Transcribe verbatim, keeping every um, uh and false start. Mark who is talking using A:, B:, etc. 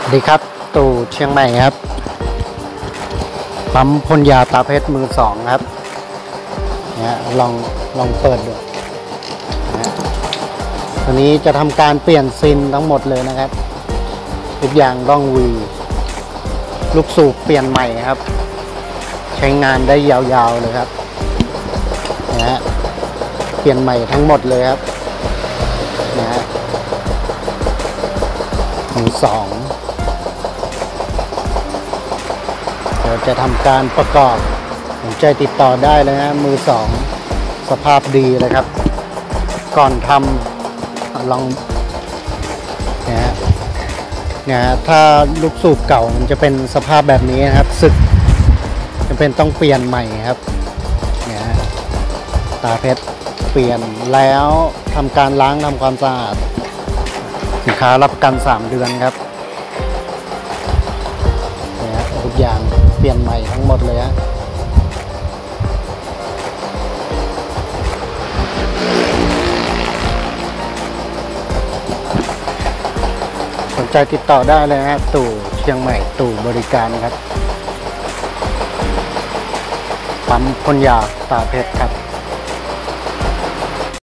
A: สวัสดีครับตู่เชียงใหม่ครับปั๊มพ่นยาตาเพชรมือสองครับเนี่ยลองลองเปิดดูนะตัวนี้จะทำการเปลี่ยนซินทั้งหมดเลยนะครับทุกอย่างต้องวีลูกสูบเปลี่ยนใหม่ครับใช้งานได้ยาวๆเลยครับนะฮะเปลี่ยนใหม่ทั้งหมดเลยครับนะฮะมือสองเดี๋ยวจะทำการประกอบสนใจติดต่อได้เลยนะมือสองสภาพดีเลยครับก่อนทำลองนะฮะนะฮะถ้าลูกสูบเก่ามันจะเป็นสภาพแบบนี้นะครับสึกจะเป็นต้องเปลี่ยนใหม่ครับเนี่ยตาเพชรเปลี่ยนแล้วทำการล้างทำความสะอาดสินค้ารับประกันสามเดือนครับเนี่ยทุกอย่างเปลี่ยนใหม่ทั้งหมดเลยฮะสนใจติดต่อได้เลยนะตู่เชียงใหม่ตู่บริการครับปั๊มพ่นยาตาเพชรครับ